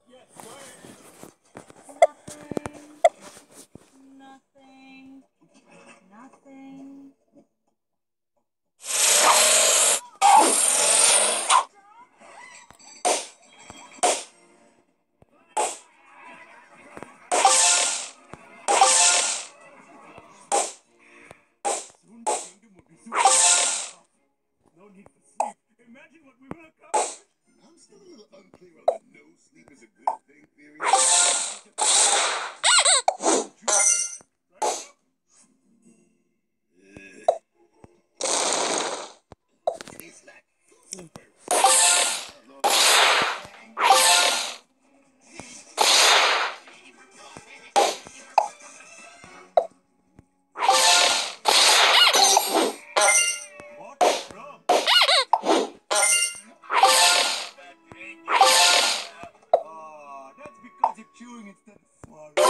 Nothing. Nothing. Soon the kingdom will be super tough. No need for sleep. Imagine what we will accomplish. I'm still a little unclear on the no sleep is a good thing theory. Tastes like super. What's wrong? That's because you're chewing instead of swallowing.